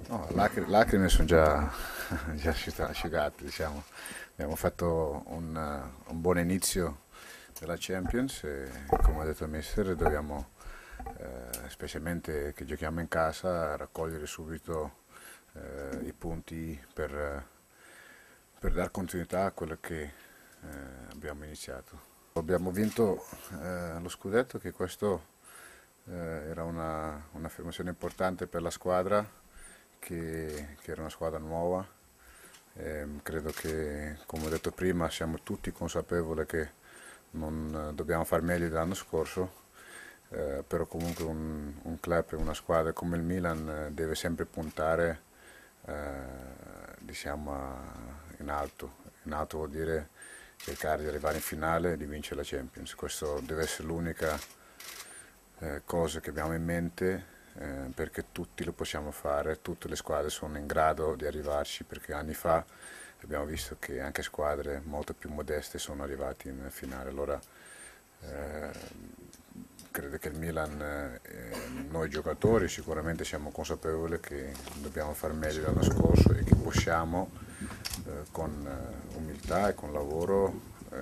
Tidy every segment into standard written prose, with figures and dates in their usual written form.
No, lacrime sono già, già asciugate, diciamo. Abbiamo fatto un buon inizio della Champions e come ha detto il mister dobbiamo, specialmente che giochiamo in casa, raccogliere subito i punti per dar continuità a quello che abbiamo iniziato. Abbiamo vinto lo scudetto, che questo era un'affermazione importante per la squadra, che era una squadra nuova. Credo che, come ho detto prima, siamo tutti consapevoli che non dobbiamo far meglio dell'anno scorso, però comunque un club e una squadra come il Milan deve sempre puntare diciamo, in alto. In alto vuol dire cercare di arrivare in finale e di vincere la Champions. Questo deve essere l'unica cosa che abbiamo in mente, perché tutti lo possiamo fare, tutte le squadre sono in grado di arrivarci, perché anni fa abbiamo visto che anche squadre molto più modeste sono arrivate in finale. Allora eh, credo che il Milan, noi giocatori sicuramente siamo consapevoli che dobbiamo fare meglio dell'anno scorso e che possiamo, con umiltà e con lavoro,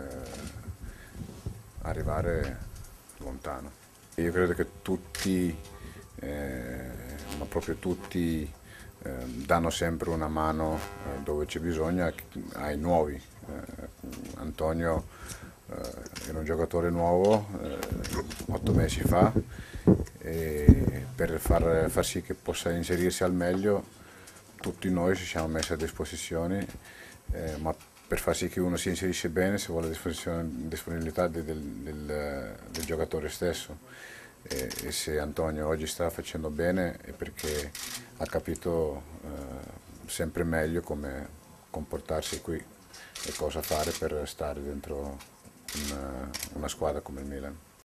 arrivare lontano. Io credo che tutti, ma proprio tutti, danno sempre una mano dove c'è bisogno ai nuovi. Antonio era un giocatore nuovo 8 mesi fa, e per far sì che possa inserirsi al meglio tutti noi ci siamo messi a disposizione, ma per far sì che uno si inserisce bene ci vuole disponibilità del giocatore stesso, e se Antonio oggi sta facendo bene è perché ha capito sempre meglio come comportarsi qui e cosa fare per stare dentro una squadra come il Milan.